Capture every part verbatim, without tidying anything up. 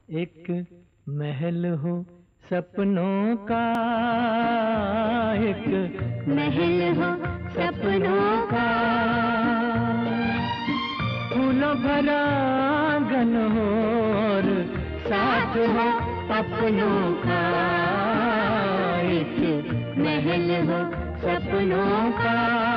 एक महल हो सपनों का, एक महल हो सपनों का, फूलों भरा आंगन हो और साथ हो अपनों का। एक महल हो सपनों का,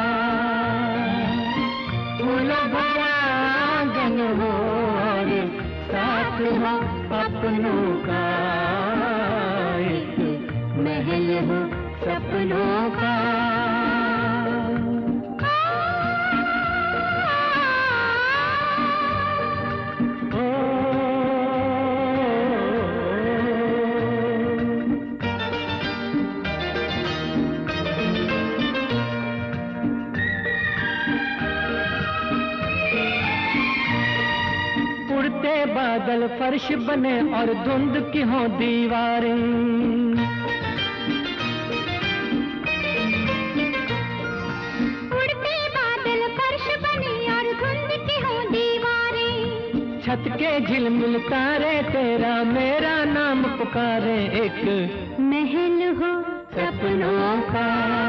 फूलों भरा आंगन हो और साथ हो अपनों का। एक महल हो सपनों का। उड़ते बादल फर्श बने और धुंध की हो दीवारें, उड़ते बादल फर्श बने और धुंध की हो दीवारें, छत के झिलमिल तारे तेरा मेरा नाम पुकारे। एक महल हो सपनों का,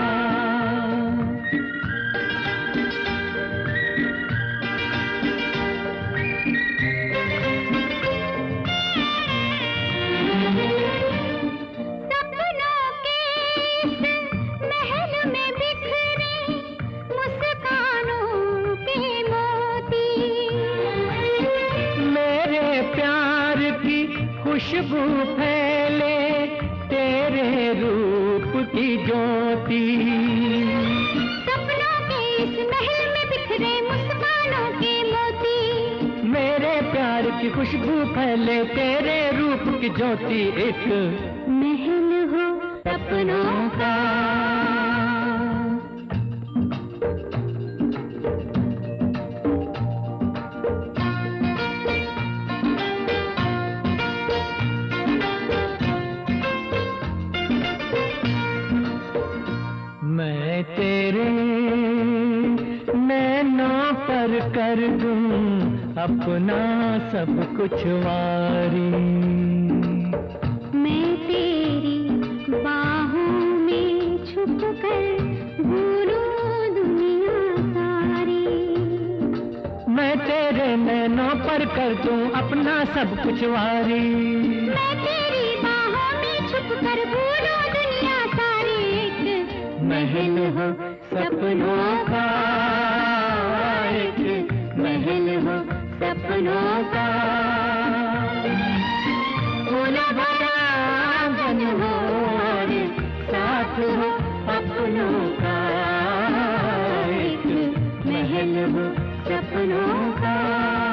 खुशबू फैले तेरे रूप की ज्योति। सपनों के इस महल में बिखरे मुस्कानों के मोती, मेरे प्यार की खुशबू फैले तेरे रूप की ज्योति। एक महल हो सपनों का, मैं तेरे नैनों पर कर दूं अपना सब कुछ वारी। मैं तेरी बाहों में छुप कर भूलूं दुनिया सारी। मैं तेरे नैनों पर कर दूं अपना सब कुछ वारी। मैं तेरी बाहों में छुप कर भूलूं दुनिया सारी। महल हो सपनों का, एक महल हो सपनों का, फूलों भरा आंगन हो और साथ हो अपनों का। एक महल हो सपनों का।